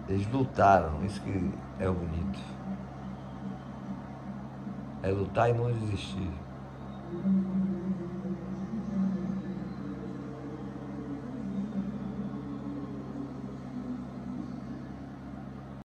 Eles lutaram, isso que é o bonito. É lutar e não desistir.